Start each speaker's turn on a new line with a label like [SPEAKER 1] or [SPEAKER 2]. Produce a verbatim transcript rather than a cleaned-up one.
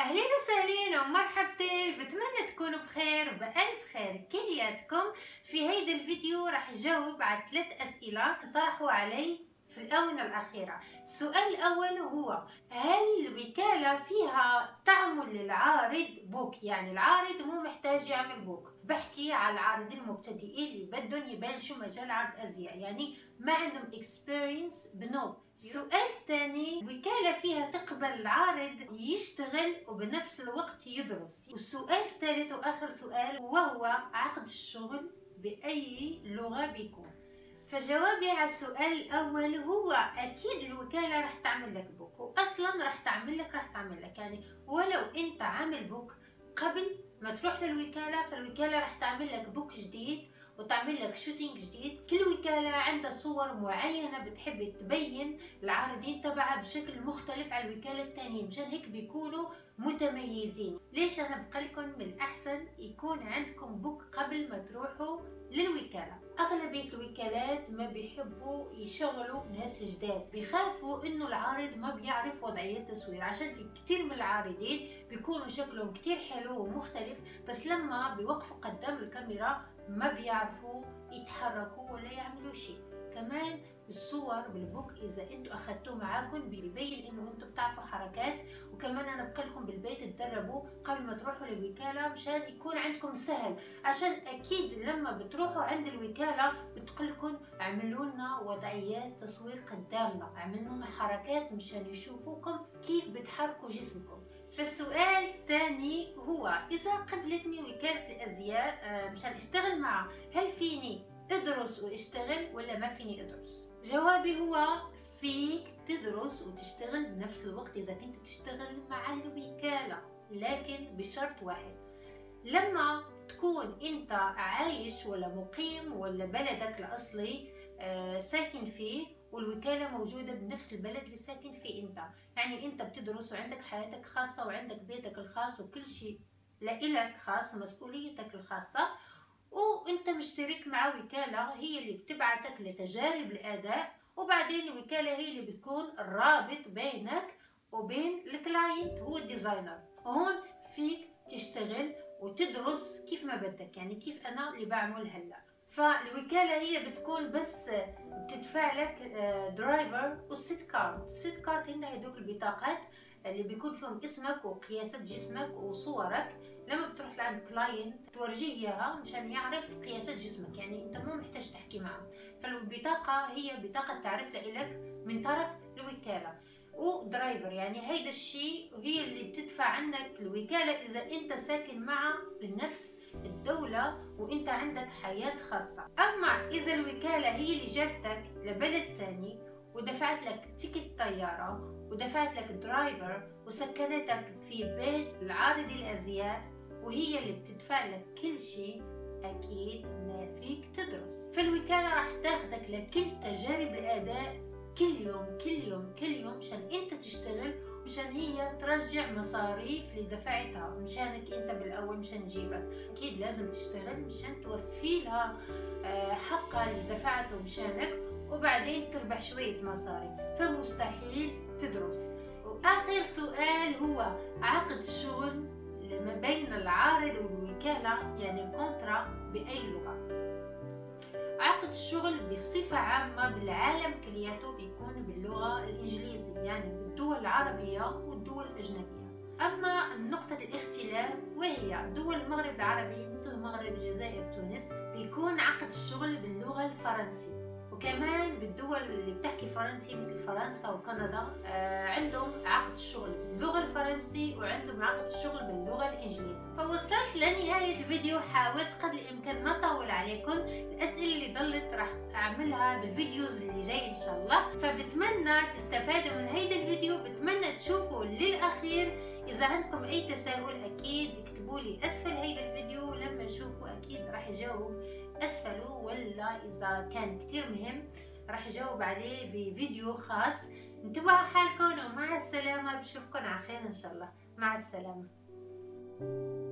[SPEAKER 1] أهلين وسهلين ومرحبتين، بتمنى تكونوا بخير وبألف خير كلياتكم. في هيدا الفيديو راح جاوب على ثلاث أسئلة طرحوا علي في الآونة الأخيرة. السؤال الأول هو: هل الوكالة فيها تعمل للعارض بوك؟ يعني العارض مو محتاج يعمل بوك. بحكي على العارضين المبتدئين اللي بدهم يبلشوا مجال عرض أزياء، يعني ما عندهم experience بنوب. السؤال الثاني: الوكالة فيها تقبل العارض يشتغل وبنفس الوقت يدرس. والسؤال الثالث وآخر سؤال وهو: عقد الشغل بأي لغة بيكون؟ فجوابي على السؤال الأول هو أكيد الوكالة رح تعمل لك بوك، وأصلا رح تعمل لك رح تعمل لك يعني ولو أنت عامل بوك قبل ما تروح للوكالة، فالوكالة رح تعمل لك بوك جديد وتعمل لك شوتينج جديد. كل وكالة عندها صور معينة بتحب تبين العارضين تبعها بشكل مختلف عن الوكالة التانية، مشان هيك بيكونوا متميزين. ليش أنا بقلكم من الأحسن يكون عندكم بوك قبل ما تروحوا للوكالة. أغلبية الوكالات ما بيحبوا يشغلوا ناس جداد، بيخافوا إنه العارض ما بيعرف وضعية التصوير، عشان في كتير من العارضين بيكونوا شكلهم كتير حلو ومختلف، بس لما بيوقفوا قدام الكاميرا ما بيعرفوا يتحركوا ولا يعملوا شيء. كمان الصور بالبوك اذا انتم اخذتوه معاكم بيبين انه انتم بتعرفوا حركات. وكمان انا بقلكم بالبيت تدربوا قبل ما تروحوا للوكاله مشان يكون عندكم سهل، عشان اكيد لما بتروحوا عند الوكاله بتقلكم اعملوا لنا وضعيات تصوير قدامنا، اعملوا لنا حركات مشان يشوفوكم كيف بتحركوا جسمكم. فالسؤال الثاني هو: اذا قبلتني وكالة الازياء مشان اشتغل معها، هل فيني ادرس واشتغل ولا ما فيني ادرس؟ جوابي هو: فيك تدرس وتشتغل بنفس الوقت اذا كنت بتشتغل مع الوكالة، لكن بشرط واحد: لما تكون انت عايش ولا مقيم ولا بلدك الاصلي ساكن فيه والوكالة موجودة بنفس البلد اللي ساكن فيه انت، يعني انت بتدرس وعندك حياتك خاصة وعندك بيتك الخاص وكل شيء لإلك خاص، مسؤوليتك الخاصة، وانت مشترك مع وكالة هي اللي بتبعتك لتجارب الأداء، وبعدين الوكالة هي اللي بتكون الرابط بينك وبين الكلاينت هو الديزاينر. وهون فيك تشتغل وتدرس كيف ما بدك، يعني كيف أنا اللي بعمل هلأ. فالوكالة هي بتكون بس بتدفع لك درايفر والسيت كارد. السيت كارد هن هدوك البطاقات اللي بيكون فيهم اسمك وقياسات جسمك وصورك. لما بتروح لعند كلاينت تورجيه اياها مشان يعرف قياسات جسمك، يعني انت مو محتاج تحكي معه. فالبطاقة هي بطاقة تعرف لإلك من طرف الوكالة. ودرايفر يعني هيدا الشيء هي اللي بتدفع عنك الوكالة إذا أنت ساكن معها بنفس الدولة وأنت عندك حياة خاصة. أما إذا الوكالة هي اللي جابتك لبلد تاني ودفعت لك تيكت طيارة ودفعت لك درايفر وسكنتك في بيت العارض الأزياء وهي اللي بتدفع لك كل شيء، أكيد ما فيك تدرس. فالوكالة راح تاخدك لكل تجارب الأداء كل يوم كل يوم كل يوم مشان انت تشتغل، مشان هي ترجع مصاريف اللي دفعتها مشانك انت بالاول مشان تجيبك. اكيد لازم تشتغل مشان توفي لها حقها اللي دفعته مشانك وبعدين تربح شوية مصاري، فمستحيل تدرس. واخر سؤال هو: عقد الشغل ما بين العارض والوكالة يعني الكونترا بأي لغة؟ عقد الشغل بصفة عامة بالعالم كلياته بيكون باللغة الإنجليزية، يعني بالدول العربية والدول الأجنبية. أما النقطة الاختلاف وهي دول المغرب العربي مثل المغرب، الجزائر، تونس، بيكون عقد الشغل باللغة الفرنسية. وكمان بالدول اللي بتحكي فرنسي مثل فرنسا وكندا آه عندهم عقد الشغل باللغة الفرنسي وعندهم عقد الشغل باللغة الإنجليزية. فوصلت لنهاية الفيديو، حاولت قدر الإمكان ما أطول عليكم. الأسئلة اللي ضلت راح أعملها بالفيديوز اللي جاي إن شاء الله، فبتمنى تستفادوا من هيدا الفيديو، بتمنى تشوفوا للأخير. إذا عندكم أي تساؤل أكيد اكتبوا لي أسفل هيدا الفيديو، لما أشوفه أكيد راح أجاوب أسفله، ولا إذا كان كتير مهم راح أجاوب عليه بفيديو خاص. انتبهوا حالكم ومع السلامة، بشوفكم على خير إن شاء الله. مع السلامة.